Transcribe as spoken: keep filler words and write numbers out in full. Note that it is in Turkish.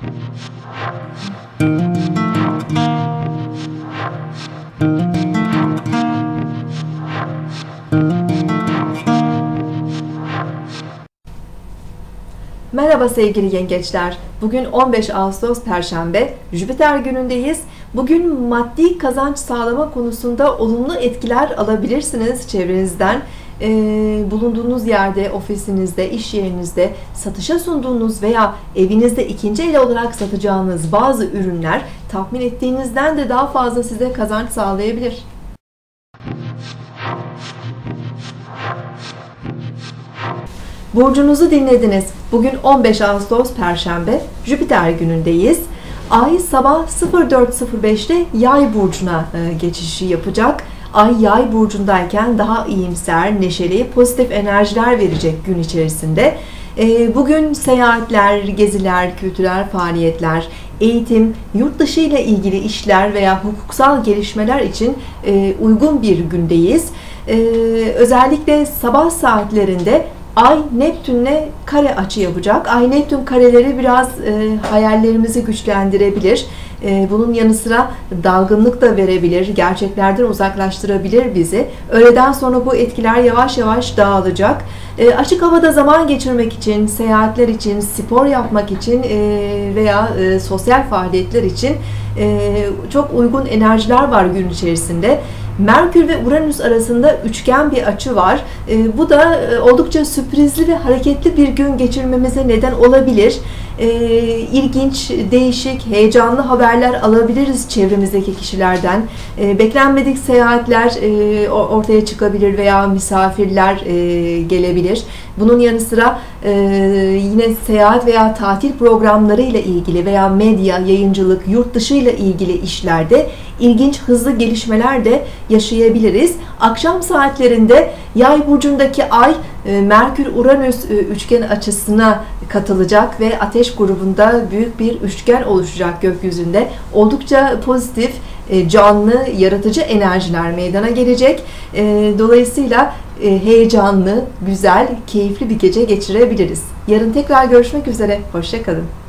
Merhaba sevgili yengeçler. Bugün on beş Ağustos Perşembe, Jüpiter günündeyiz. Bugün maddi kazanç sağlama konusunda olumlu etkiler alabilirsiniz çevrenizden. Ee, bulunduğunuz yerde, ofisinizde, iş yerinizde satışa sunduğunuz veya evinizde ikinci el olarak satacağınız bazı ürünler tahmin ettiğinizden de daha fazla size kazanç sağlayabilir. Burcunuzu dinlediniz. Bugün on beş Ağustos Perşembe, Jüpiter günündeyiz. Ay sabah sıfır dört sıfır beş'te Yay burcuna geçişi yapacak. Ay Yay burcundayken daha iyimser, neşeli, pozitif enerjiler verecek gün içerisinde. Bugün seyahatler, geziler, kültürel faaliyetler, eğitim, yurt dışı ile ilgili işler veya hukuksal gelişmeler için uygun bir gündeyiz. Özellikle sabah saatlerinde Ay Neptün'le kare açı yapacak. Ay Neptün kareleri biraz e, hayallerimizi güçlendirebilir. E, bunun yanı sıra dalgınlık da verebilir. Gerçeklerden uzaklaştırabilir bizi. Öğleden sonra bu etkiler yavaş yavaş dağılacak. E, açık havada zaman geçirmek için, seyahatler için, spor yapmak için e, veya e, sosyal faaliyetler için e, çok uygun enerjiler var gün içerisinde. Merkür ve Uranüs arasında üçgen bir açı var. E, bu da e, oldukça sürprizli ve hareketli bir gün geçirmemize neden olabilir. E, ilginç, değişik, heyecanlı haberler alabiliriz çevremizdeki kişilerden. E, beklenmedik seyahatler e, ortaya çıkabilir veya misafirler e, gelebilir. Bunun yanı sıra e, yine seyahat veya tatil programları ile ilgili veya medya, yayıncılık, yurt dışı ile ilgili işlerde ilginç, hızlı gelişmeler de yaşayabiliriz. Akşam saatlerinde Yay burcundaki Ay Merkür-Uranüs üçgen açısına katılacak ve Ateş grubunda büyük bir üçgen oluşacak gökyüzünde. Oldukça pozitif, canlı, yaratıcı enerjiler meydana gelecek. Dolayısıyla heyecanlı, güzel, keyifli bir gece geçirebiliriz. Yarın tekrar görüşmek üzere. Hoşça kalın.